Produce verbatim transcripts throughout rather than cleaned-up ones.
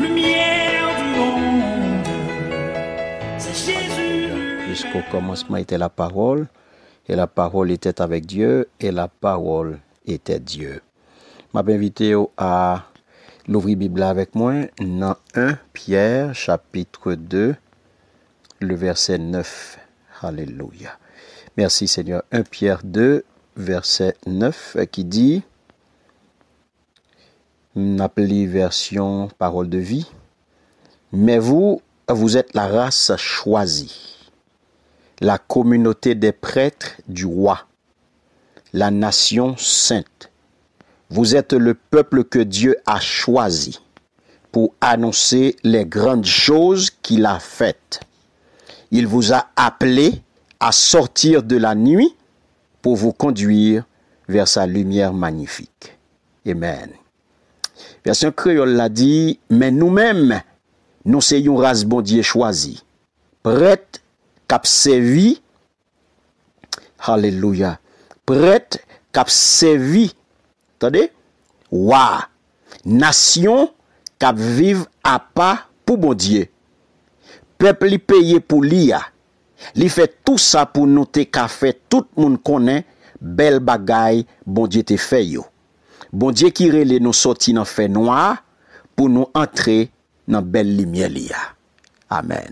lumière du monde, c'est Jésus. Jusqu'au commencement était la parole, et la parole était avec Dieu, et la parole était Dieu. Je m'invite à l'ouvrir Bible avec moi dans premier Pierre, chapitre deux, le verset neuf. Alléluia. Merci Seigneur. premier Pierre deux, verset neuf, qui dit, appelé version parole de vie, mais vous, vous êtes la race choisie, la communauté des prêtres du roi, la nation sainte. Vous êtes le peuple que Dieu a choisi pour annoncer les grandes choses qu'il a faites. Il vous a appelé à sortir de la nuit pour vous conduire vers sa lumière magnifique. Amen. Version créole l'a dit, mais nous-mêmes, nous sommes une race bon Dieu choisi, prête cap servi, alléluia, prête cap servi, attendez, waouh, nation cap vive à pas pour bon Dieu, peuple li paye pour l'I A, li fait tout ça pour nous te ka fait tout monde connaît belle bagaille bon Dieu te fait yo. Bon Dieu qui relè nous sorti dans fait noir pour nous entrer dans belle lumière l'I A. Amen.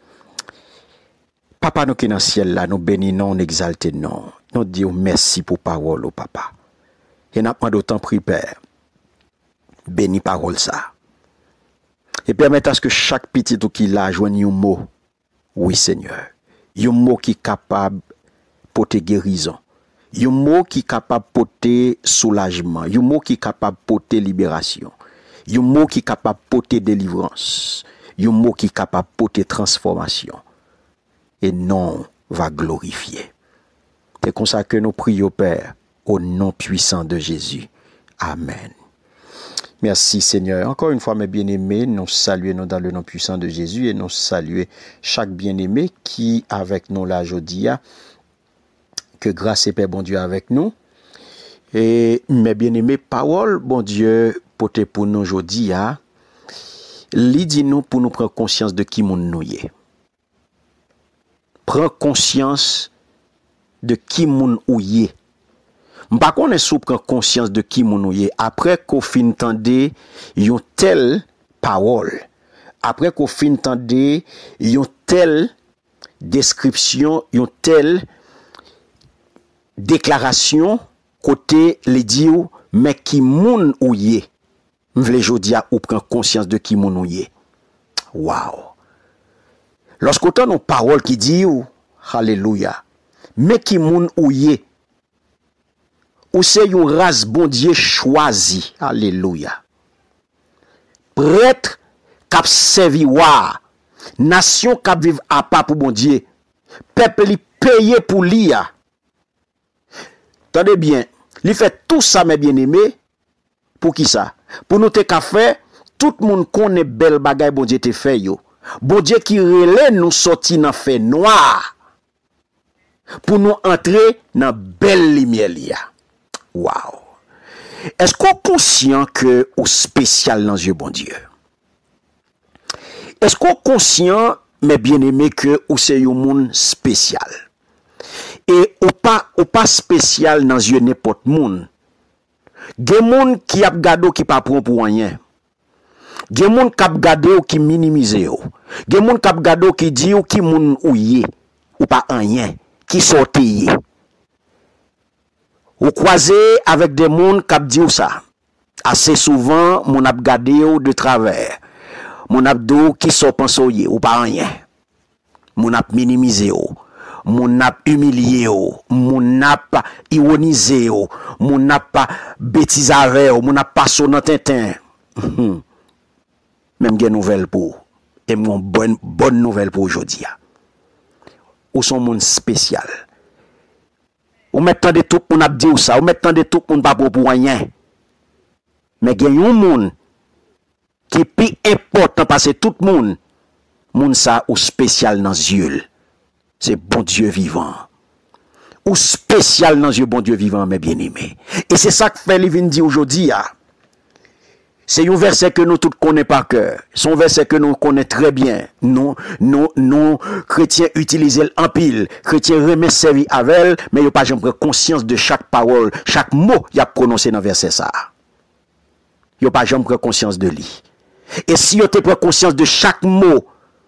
Papa nous qui dans ciel là, nous bénissons, nous exaltons, non. Nous disons merci pour parole, papa. Et nous avons d'autant pris, Père. Bénis parole ça. Et permettez à ce que chaque petit ou qui l'a joigne un mot. Oui, Seigneur. Un mot qui est capable de porter guérison. Un mot qui est capable de porter soulagement. Un mot qui est capable de porter libération. Un mot qui est capable de porter délivrance. Un mot qui est capable de porter transformation. Et non va glorifier. C'est comme ça que nous prions, Père, au nom puissant de Jésus. Amen. Merci Seigneur. Encore une fois, mes bien-aimés, nous saluons dans le nom puissant de Jésus et nous saluons chaque bien-aimé qui avec nous là aujourd'hui. Que grâce et paix, bon Dieu, avec nous. Et mes bien-aimés, parole, bon Dieu, portez pour nous aujourd'hui, li dit nous pour nous prendre conscience de qui moun nous y est. Prends conscience de qui moun ou y est. M'pa konn sou prend conscience de qui moun ou y est après qu'on fin tande yon telle parole. Après qu'on fin tande yon telle description, yon telle déclaration côté les diou mais qui moun ou y est. M'vle jodia ou prend conscience de qui moun ou y est. Wow. Lorsqu'on nos paroles qui dit ou alléluia, mais qui moun ou y est, ou c'est une race bon Dieu choisi, alléluia. Prêtre k'ap servi wa, nation k'ap vive à pas pour bon Dieu, peuple li paye pour l'I A. Attendez bien, li fait tout ça mes bien-aimés, pour qui ça? Pour nous te ka fait, tout le monde connaît belle bagaille bon Dieu te fait yo. Bon Dieu qui relè nous sorti dans fait noir pour nous entrer dans belle lumière l'I A. Wow. Est-ce qu'on est conscient que ou spécial dans Dieu bon Dieu? Est-ce qu'on est conscient mes bien-aimés que ou c'est un monde spécial? Et ou pas ou pas spécial dans Dieu n'importe monde. Gen moun qui a gado qui pas prend pour rien. Gen moun k'ap gade ou qui minimize ou. Gen moun k'ap gade ou qui dit ou qui moun ou yé ou pas rien, qui sorti. Ou croisé avec des moun k'ap di ou ça. Assez souvent moun ap gade ou de travers. Moun ap do qui sort pensoye ou pas rien. Moun ap minimize ou. Moun ap humilié ou. Moun ap ironisé ou. Moun ap bêtisave ou. Moun ap pas son tintin. Même gen nouvelle pour et mon bonne bonne nouvelle pour aujourd'hui. Ou son monde spécial. Ou mettant de tout moun ap di ou ça, ou mettant de tout moun pas pour rien. Mais gen yon moun qui pi important parce que tout moun moun ça ou spécial dans yeux. C'est bon Dieu vivant. Ou spécial dans yeux bon Dieu vivant mes bien-aimés. Et c'est ça que fait Livin dit aujourd'hui. C'est un verset que nous tous connaissons par cœur. C'est un verset que nous connaissons très bien. Nous, nous, nous, chrétiens utilisent en pile. Chrétiens remettent servi avec elle, mais ils n'ont pas jamais conscience de chaque parole, chaque mot qu'il a prononcé dans le verset ça. Ils n'ont pas jamais conscience de lui. Et si vous avez conscience de chaque mot,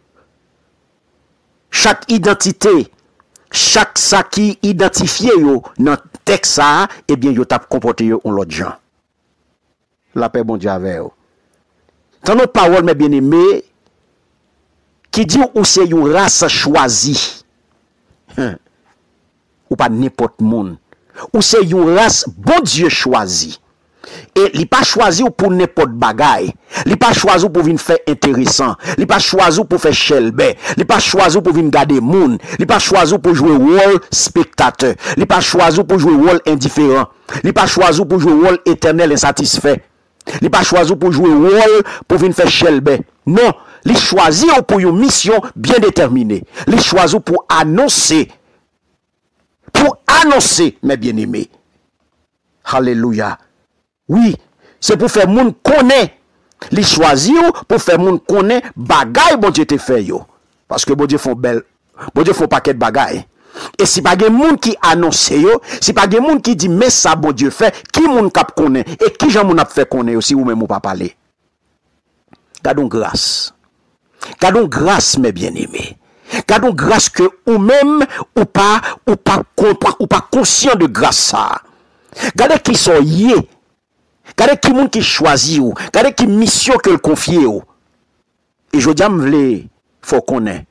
chaque identité, chaque ça qui identifié dans le texte, eh bien, vous avez comporté en l'autre gens. La paix, bon Dieu, avec vous. Dans nos paroles, mes bien-aimés, qui dit ou c'est une race choisie, hein, ou pas n'importe monde, ou c'est une race, bon Dieu choisi. Et il n'est pas choisi pour n'importe bagaille. Il n'est pas choisi pour venir faire intéressant. Il n'est pas choisi pour faire chelbé. Il n'est pas choisi pour venir garder moun. Il n'est pas choisi pour jouer rôle spectateur. Il n'est pas choisi pour jouer rôle indifférent. Il n'est pas choisi pour jouer rôle éternel insatisfait. Il n'est pas choisi pour jouer rôle pour venir faire chelbé. Non, il choisi pour une mission bien déterminée. Il choisi pour annoncer. Pour annoncer, mes bien-aimés. Alléluia. Oui, c'est pour faire moun connaît. Li choisi pour faire moun connaît bagay bon Dieu te fait yo. Parce que bon Dieu font belle, bon Dieu font paquet de bagay. Et si pas gen moun qui annonce yo, si pas gen moun qui dit mais ça bon Dieu fait, qui moun kap connaît et qui jan moun a fait connaît aussi ou même ou pas parler. Gardons grâce. Gardons grâce mes bien-aimés. Gardons grâce que ou même ou pas ou pas ou pas conscient de grâce ça. Gardez qui sont yé. Regardez qui moun qui choisit ou, regardez qui mission que le confie ou. Et je dis à m'vle, faut qu'on ait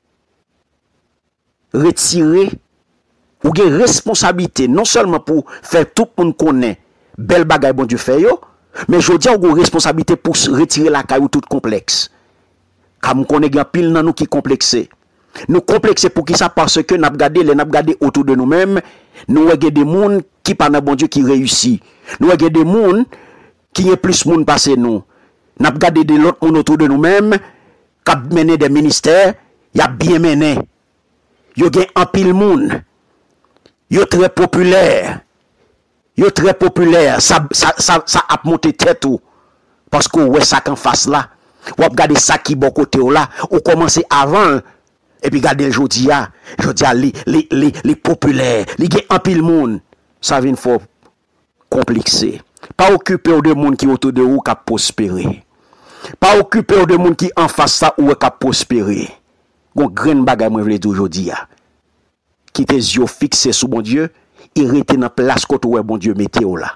retirer ou gen responsabilité non seulement pour faire tout le monde connaît bel bagay bon Dieu fait yo, mais je dis à une responsabilité pour retirer la caillou tout complexe. Car nous connaît gen pile nan nous qui complexé. Nous complexé pour qui ça parce que n'a regardé les n'a regardé autour de nous-mêmes, nous regardé des monde qui pas nan bon Dieu qui réussit. Nous regardé des monde qui est plus moun passé nous. N'a regardé de l'autre monde autour de nous-mêmes, qui a mené des ministères, y a bien mené. Yo gen en pile moun. Yo très populaire. Yo très populaire. Ça, ça, ça, ça a monté tête ou. Parce que ouais ça qu'en face là. Ou regarder ça qui bon côté là. Ou commencer avant. Et puis regardez le jodi a. Jodi a les, les, les, les populaires. Les gen en pile moun. Ça vient fort complexé. Pas occuper de monde qui autour de vous qui a prospéré. Pas occuper de monde qui en face ça ou qui a prospéré. Gon grain bagay moi vle di aujourd'hui a. Qui tes yeux fixés sur bon Dieu et rester dans place côté où bon Dieu mettez là.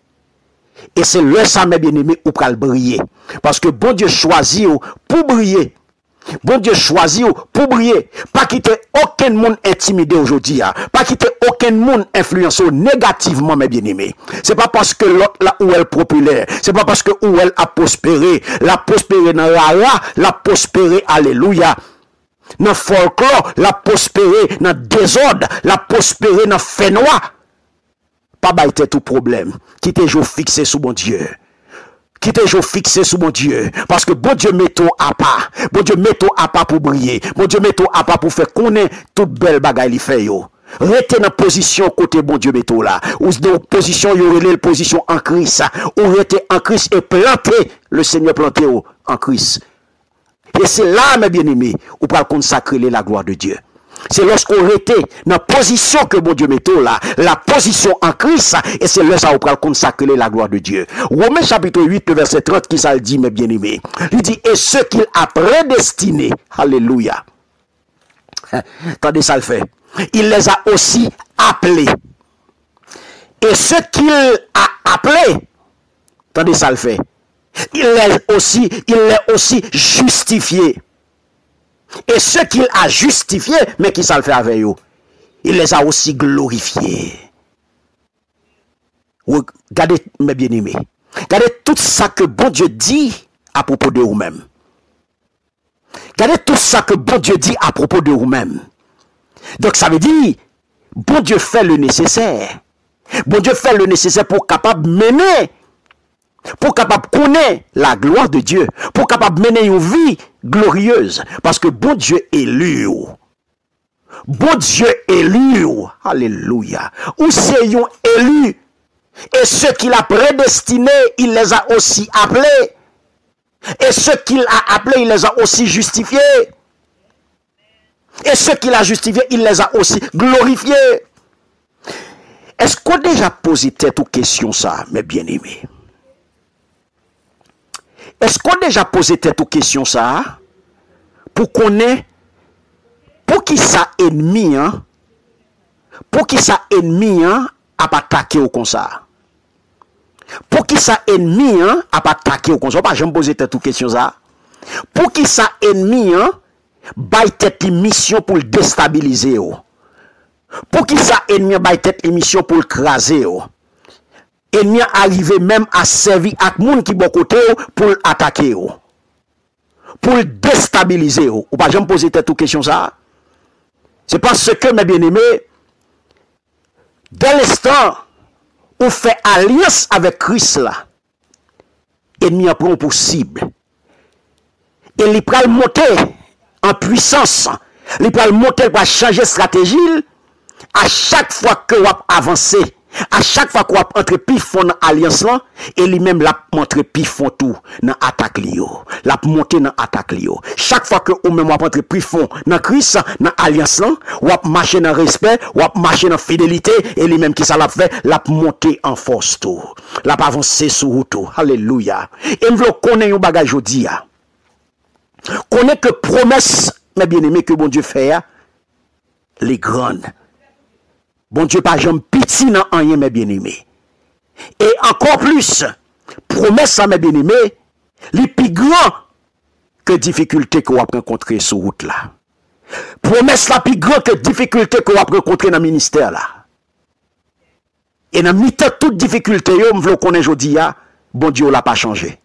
Et c'est le ça mes bien-aimés ou pral briller parce que bon Dieu choisit pour briller. Bon Dieu choisit pour briller. Pas quitter aucun monde intimidé aujourd'hui. Pas quitter aucun monde influencé négativement, mes bien-aimés. C'est pas parce que l'autre là où elle est populaire. C'est pas parce que où elle a prospéré. La prospéré dans la la, la prospéré, alléluia. Dans folklore, la prospéré dans désordre, la prospéré dans fait noir. Pas baïté tout problème. Quitter jour fixé sous bon Dieu. Qui te joue fixé sous mon Dieu. Parce que bon Dieu met tout à part. Bon Dieu met tout à part pour briller. Bon Dieu met tout à part pour faire connaître toute belle bagaille li fait yo. Restez dans position côté bon Dieu met tout là. Ou dans position yo relé position en Christ. Ou restez en Christ et planter le Seigneur planté en Christ. Et c'est là mes bien-aimés où pour consacrer la gloire de Dieu. C'est lorsqu'on était dans la position que bon Dieu mettons là, la position en Christ, et c'est là ça où on consacrer la gloire de Dieu. Romains chapitre huit, verset trente, qui ça le dit, mes bien-aimés. Il dit, et ceux qu'il a prédestinés, alléluia. Attendez, ça le fait. Il les a aussi appelés. Et ceux qu'il a appelés, attendez, ça le fait. Il les aussi, il les aussi justifiés. Et ceux qu'il a justifiés, mais qui ça le fait avec eux, il les a aussi glorifiés. Regardez mes bien-aimés. Regardez tout ça que bon Dieu dit à propos de vous-même. Regardez tout ça que bon Dieu dit à propos de vous-même. Donc ça veut dire, bon Dieu fait le nécessaire. Bon Dieu fait le nécessaire pour capable mener, pour capable connaître la gloire de Dieu, pour capable mener une vie glorieuse. Parce que bon Dieu élu. Bon Dieu élu. Alléluia. Ou c'est un élu. Et ceux qu'il a prédestinés, il les a aussi appelés. Et ceux qu'il a appelés, il les a aussi justifiés. Et ceux qu'il a justifiés, il les a aussi glorifiés. Est-ce qu'on a déjà posé tête aux questions ça, mes bien-aimés? Est-ce qu'on a déjà posé tête aux questions ça? Pour qu'on ait, pour qui ça ennemi, hein? Pour qui ça ennemi, hein, a pas attaqué au comme ça? Pour qui ça ennemi, hein, a pas attaqué au comme ça? Pas jamais poser tête aux questions ça. Pour qui ça ennemi, hein, baille tête mission pour le déstabiliser, oh. Pour qui ça ennemi baille tête mission pour le craser, oh. Ennemi arrivé même à servir à monde qui bon côté pour attaquer, oh. Pour le déstabiliser, oh. Ou pas jamais poser tête aux questions ça. C'est parce que, mes bien-aimés, dès l'instant où on fait alliance avec Christ là, ennemi prend pour cible. Et il peut monter en puissance. Il peut monter pour changer de stratégie à chaque fois que vous avancez. À chaque fois qu'on entre pifon dans l'alliance là, et lui-même l'a montré pifon tout dans l'attaque li yo. L'a monté dans l'attaque li yo. Chaque fois que ou même entre pifon dans Christ, dans l'alliance là, ou marcher dans respect, ou marcher dans fidélité, et lui-même qui ça l'a fait, l'a monté en force tout. L'a avancé sur tout. Alléluia. Et m'vlo connaît un bagage jodi a. Connaît que promesse, mes bien-aimés, que bon Dieu fait, les grandes. Bon Dieu, pas jamais petit dans rien, mes bien-aimés. Et encore plus, promesse ça, mes bien-aimés, les plus grands que difficultés que vous avez rencontrées sur route là. Promesse la plus grande que difficultés que vous avez rencontrées dans le ministère là. Et dans le toute difficulté, vous voulez qu'on ait aujourd'hui, bon Dieu l'a pas changé.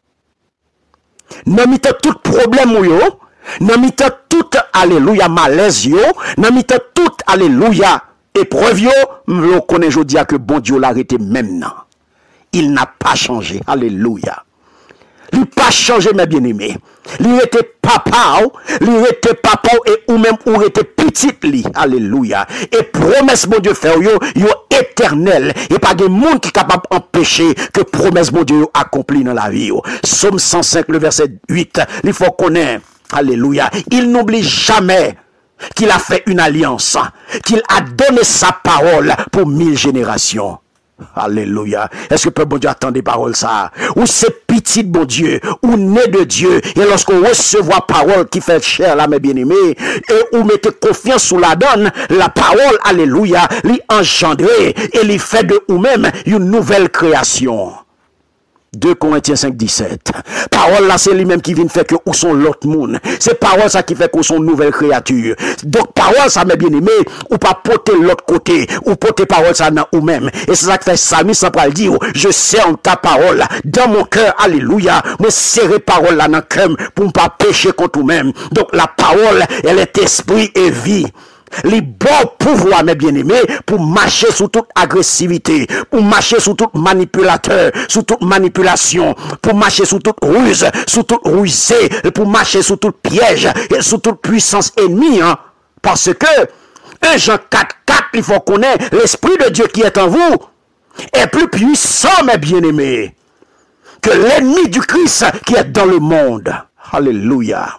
Dans le tout problème, dans le tout alléluia malaise, dans le tout alléluia épreuve, je connais aujourd'hui que bon Dieu l'a arrêté maintenant. Il n'a pas changé. Alléluia. Il n'a pas changé, mes bien-aimés. Il était papa, il était papa et ou même ou était petite li. Alléluia. Et promesse mon Dieu fait yo, yo éternel. Et pas de monde qui est capable d'empêcher que promesse mon Dieu accompli dans la vie. Somme cent cinq, le verset huit. Il faut connaître. Alléluia. Il n'oublie jamais qu'il a fait une alliance, qu'il a donné sa parole pour mille générations. Alléluia. Est-ce que peut bon Dieu attendre des paroles ça? Ou c'est petit bon Dieu, ou né de Dieu, et lorsqu'on recevra parole qui fait chair là, mes bien-aimés, et ou mettez confiance sous la donne, la parole, alléluia, l'y engendrer, et l'y fait de ou même une nouvelle création. deux Corinthiens cinq, dix-sept. Parole là, c'est lui-même qui vient faire que où sont l'autre monde. C'est parole ça qui fait qu'on sont nouvelle créature. Donc parole ça, mes bien-aimés, ou pas porter l'autre côté, ou porter parole ça dans ou même. Et c'est ça que fait Salmi ça pour dire, je serre ta parole dans mon cœur, alléluia. Me serrer parole là dans le cœur pour ne pas pécher contre vous-même. Donc la parole, elle est esprit et vie. Les bons pouvoirs, mes bien-aimés, pour marcher sous toute agressivité, pour marcher sous toute manipulateur, sous toute manipulation, pour marcher sous toute ruse, sous toute rusée, pour marcher sous tout piège, et sous toute puissance ennemie, hein, parce que un Jean quatre, quatre, il faut connaître l'Esprit de Dieu qui est en vous, est plus puissant, mes bien-aimés, que l'ennemi du Christ qui est dans le monde. Alléluia.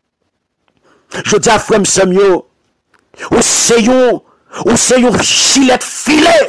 Je dis à frère Samuel, ou c'est yon, ou c'est yon filet filet.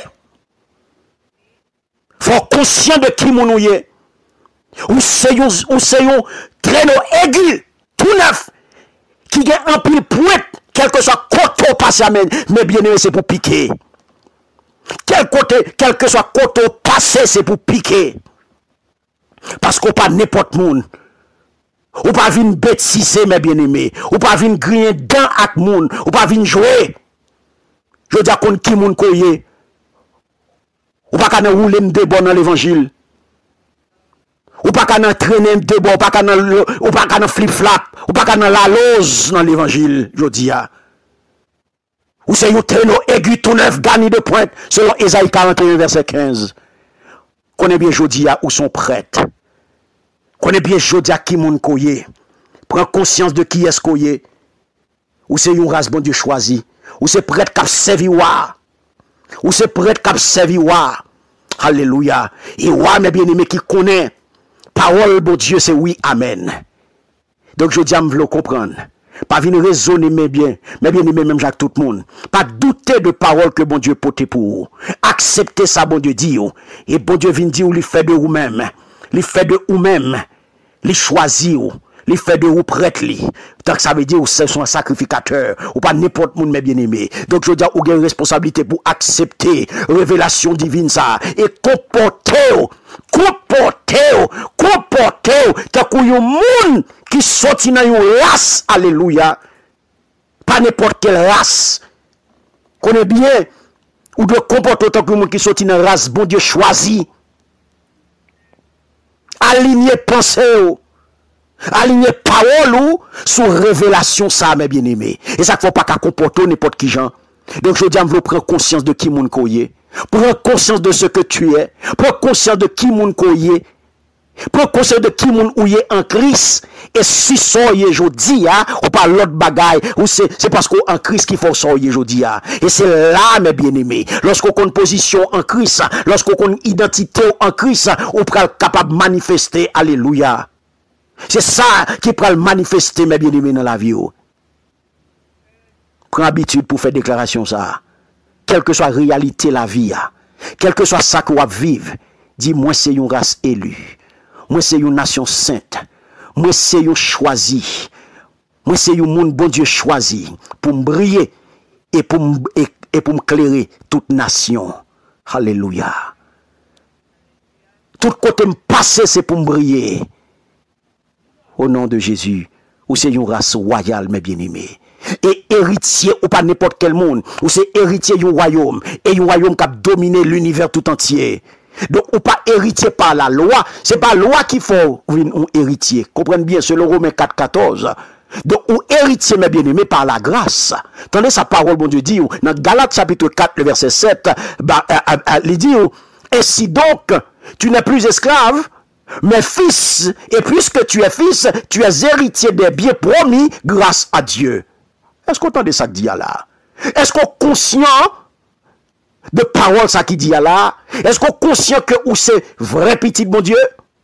Faut conscient de qui mon ouye. Ou c'est yon, ou c'est yon traîneau aigu, tout neuf, qui a un pile pointe, quel que soit côté passé, mais bien aimé, c'est pour piquer. Quel côté, quel que soit côté passé, c'est pour piquer. Parce qu'on pas n'importe monde. Ou pas vin bêtiser, mes bien-aimés. Ou pas vin griller dans ak moun. Ou pas vin jouer. Je dis à kon ki moun koye. Ou pas kana rouler m'de bon dans l'évangile. Ou pas kana traîner m'de bon. Ou pas kana, ou pas kana flip-flap. Ou pas kana la lose dans l'évangile. Je dis à. Ou c'est yon traîneau aigu tout neuf garni de pointe. Selon Ésaïe quarante et un verset quinze. Connais bien jodi à où sont prêtes. Connais bien Jodia qui moun koye. Prends conscience de qui est-ce koye. Ou c'est yon race bon Dieu choisi. Ou c'est prêtre k'ap servi wa. Ou c'est prêtre k'ap servi wa. Alléluia. Et wa mes bien-aimés qui connaît Parole, bon Dieu, c'est oui, amen. Donc, je dis à me comprendre. Pas venir raisonner, mais bien, mais bien aimé, même Jacques, tout le monde. Pas douter de parole que bon Dieu porte pour vous. Acceptez ça, bon Dieu dit. Et bon Dieu vient dire, il fait de vous-même. Il fait de vous-même. Il choisit. Il fait de vous prêtre. Donc ça veut dire que c'est un sacrificateur. Ou pas n'importe monde, mais bien aimé. Donc je dis, vous avez une responsabilité pour accepter révélation divine ça. Et comporter. Comportez-vous, comportez-vous, tant que yon moun qui sorti dans yon race, alléluia, pas n'importe quelle race, connaît bien, ou de comporter tant que yon moun qui sorti dans race, bon Dieu choisi, aligner pensée ou, aligner parole ou, sous révélation ça, mes bien-aimés, et ça ne faut pas qu'à comporter n'importe qui gens. Donc je dis, je veux prendre conscience de qui moun koye. Prends conscience de ce que tu es. Prends conscience de qui moun koye. Prends conscience de qui moun ou en Christ. Et si soyez jodi a, ou pas l'autre bagaille, ou c'est c'est parce qu'on en Christ qu'il faut soyez jodi a. Et c'est là mes bien-aimés. Lorsqu'on a une position en Christ, lorsqu'on a une identité en Christ, on peut capable de manifester. Alléluia. C'est ça qui peut manifester mes bien-aimés dans la vie. Prends habitude pour faire déclaration ça. Quelle que soit la réalité la vie, quel que soit ça qu'on va vivre, dis moi c'est une race élue, moi c'est une nation sainte, moi c'est une choisi, moi c'est un monde bon Dieu choisi pour me briller et pour me et, et pour me clairer toute nation. Alléluia. Tout côté me passer c'est pour me briller. Au nom de Jésus, ou c'est une race royale mes bien-aimés. Et héritier ou pas n'importe quel monde, ou c'est héritier du royaume, et un royaume qui a dominé l'univers tout entier. Donc, ou pas héritier par la loi, c'est pas la loi qu'il faut un héritier. Comprenez bien, c'est le Romains quatre, quatorze. Donc, ou héritier, mes bien-aimés, par la grâce. Attendez sa parole, bon Dieu dit, dans Galates chapitre quatre, le verset sept, bah, euh, euh, il dit, ainsi donc, tu n'es plus esclave, mais fils, et puisque tu es fils, tu es héritier des biens promis grâce à Dieu. Est-ce qu'on entend ça qui dit là? Est-ce qu'on est conscient de parole ça qui dit là? Est-ce qu'on est conscient que ou c'est vrai petit bon Dieu?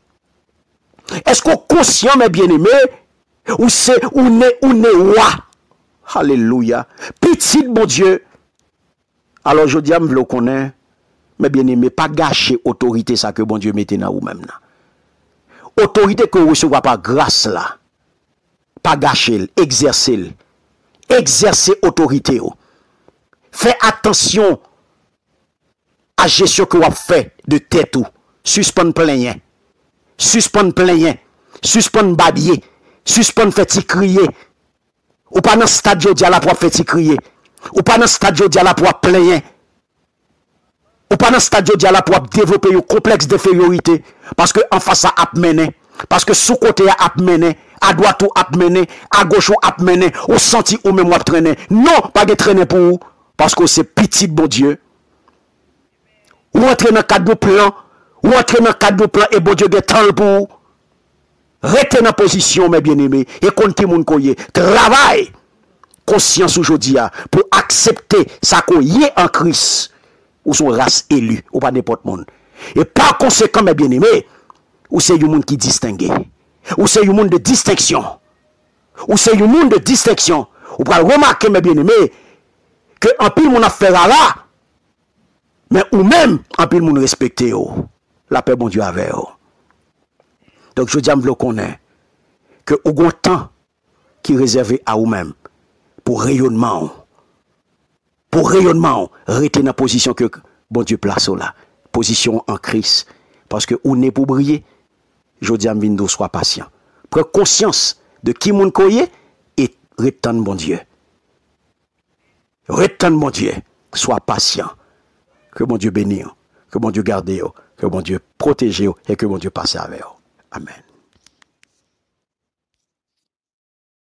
Est-ce qu'on est conscient mes bien-aimés ou c'est ou n'est ou n'est roi? Alléluia. Petit bon Dieu. Alors je dis à me le connaître, mes bien-aimés, pas gâcher autorité ça que bon Dieu mette dans vous-même là. Autorité que vous recevez par grâce là. Pas gâcher, exercer. Exercer autorité. Fais attention à la gestion que vous fait de tête. Suspendre plein. Suspendre plein. Suspendre babier. Suspendre fait crier. Ou pas dans le stade de la pour faire crier. Ou pas dans le stade de la pour plein. Ou pas dans le stade de la pour développer un complexe d'infériorité. Parce que en face à mené. Parce que sous côté à mené. À droite ou à mener, à gauche ou à mener, au senti ou même ou à traîner. Non, pas de traîner pour vous, parce que c'est petit bon Dieu. Ou entrer dans le cadre de plan, ou entrer dans le cadre de plan et bon Dieu de temps pour vous. Restez dans la position, mes bien-aimés, et comptez mon coyer. Travail, conscience aujourd'hui, pour accepter ça qu'on y est en Christ, ou son race élue, ou pas n'importe monde. Et par conséquent, mes bien-aimés, ou c'est un monde qui distingue. Ou c'est un monde de distinction. Ou c'est un monde de distinction. Vous pouvez remarquer, mes bien-aimés, que en pile mon affaire là, mais ou même en pile mon respecter. La paix, bon Dieu, avec. Donc je dis à vous qu'on est, que au grand temps qui est réservé à vous-même, pour rayonnement, pour rayonnement, restez dans la position que bon Dieu place là, position en Christ, parce que on est pour briller. Je dis à Mindo, sois patient. Prends conscience de qui moun koye et retourne bon Dieu. Retourne mon Dieu. Sois patient. Que mon Dieu bénisse. Que mon Dieu garde. Que mon Dieu protège. Et que mon Dieu passe avec. Amen.